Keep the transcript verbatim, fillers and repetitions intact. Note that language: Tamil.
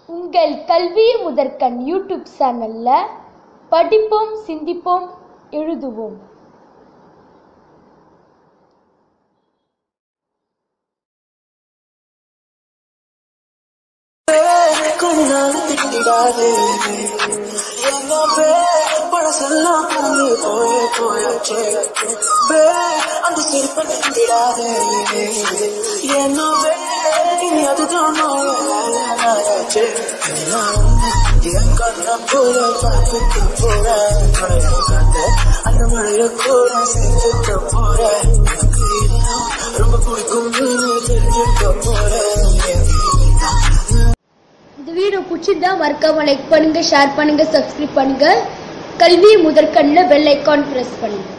உங்கள் கல்வி முதற்கண் யூடியூப் சேனல்ல படிப்போம், சிந்திப்போம், எழுதுவோம். அந்த மழைய கூட சேர்த்துக்க போற ரொம்ப பிடிக்கும் தெரிஞ்சுக்க போற. இந்த வீடியோ பிடிச்சிருந்தா மறக்காம லைக் பண்ணுங்க, ஷேர் பண்ணுங்க, சப்ஸ்கிரைப் பண்ணுங்க. கல்வி முதற்கண்ணில் பெல் ஐகான் பிரஸ் பண்ணுங்க.